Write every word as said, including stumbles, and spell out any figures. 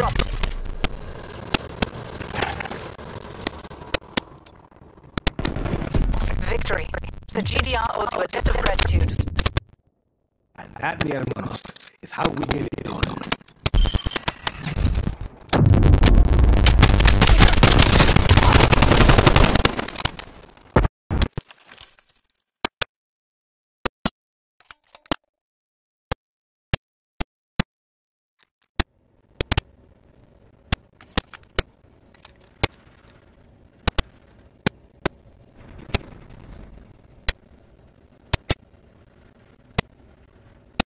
drop. Victory. The G D R owes you a debt of gratitude. And that, mi hermanos, is how we get it done.